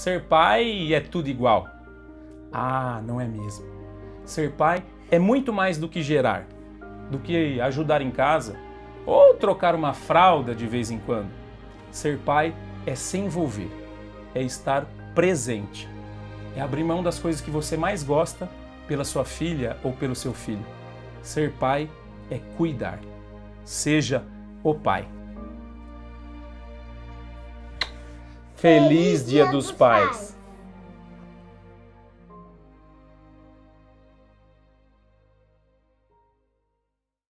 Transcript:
Ser pai é tudo igual. Ah, não é mesmo. Ser pai é muito mais do que gerar, do que ajudar em casa ou trocar uma fralda de vez em quando. Ser pai é se envolver, é estar presente, é abrir mão das coisas que você mais gosta pela sua filha ou pelo seu filho. Ser pai é cuidar. Seja o pai. Feliz Dia dos Pais!